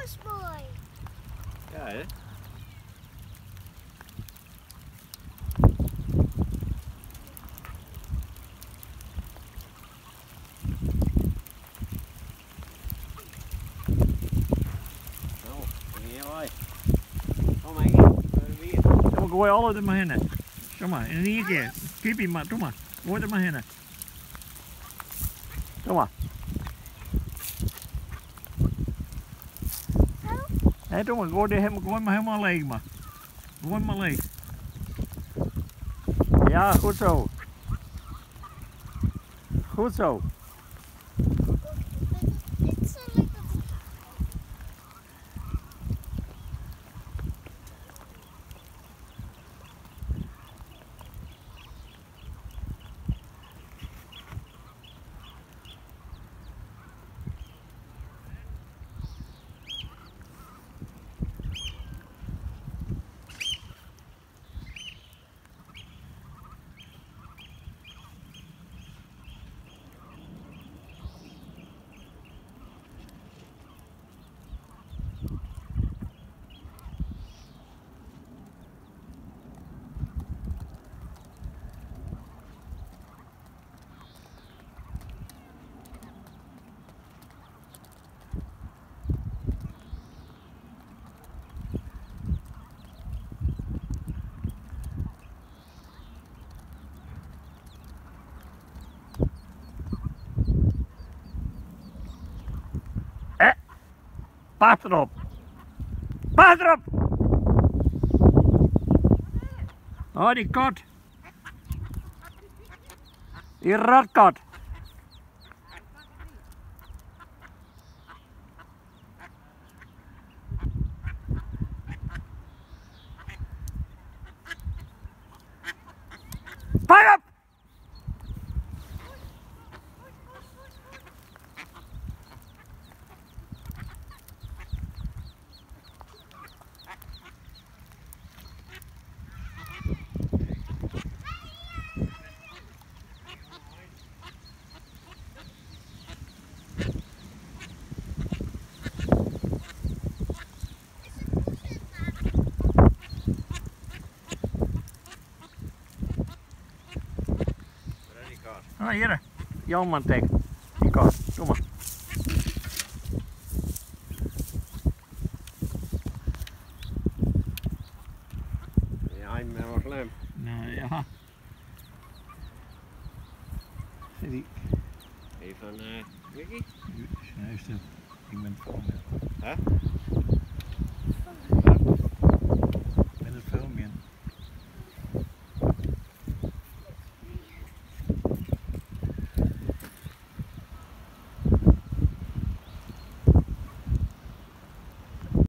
is mooi. Ja, hè? Nou, heel mooi. Kom maar hier. Dan gooi alle er maar heen. Zo maar, in één keer. Kip je maar, doe maar. Gooi er maar heen. Doe maar. Hé, doe maar, gooi maar helemaal leeg maar. Gooi maar leeg. Ja, goed zo. Goed zo. Dit is zo lekker. Pas erop. Pas erop. Oh, die kot. Die rotkot. Pas op. Ah, hier. Jouw man tek. Die kot. Doe maar. Ja, ik ben wel slim. Nou ja. Die. Even Mickey? Luister, ik ben het volgende. Hè?